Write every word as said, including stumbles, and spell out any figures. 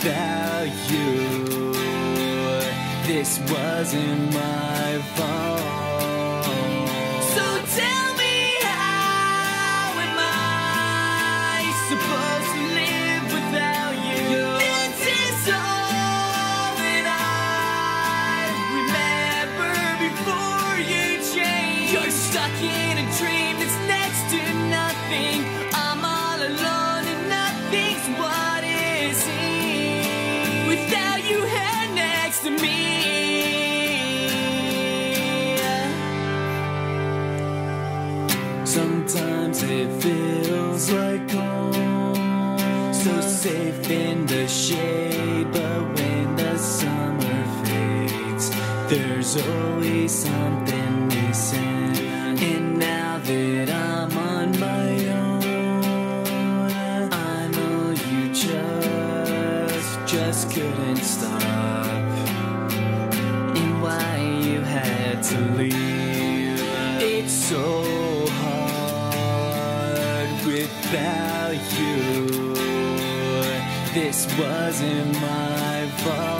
without you. This wasn't my fault. So tell me, how am I supposed to live without you? This is all that I remember before you change. You're stuck in a dream that's next to nothing. I'm all alone and nothing's what it seems without you here next to me. Sometimes it feels like home, so safe in the shade. But when the summer fades, there's always something missing. And now that I'm on my own, I know you just, just couldn't stop, and why you had to leave. It's so hard without you. This wasn't my fault.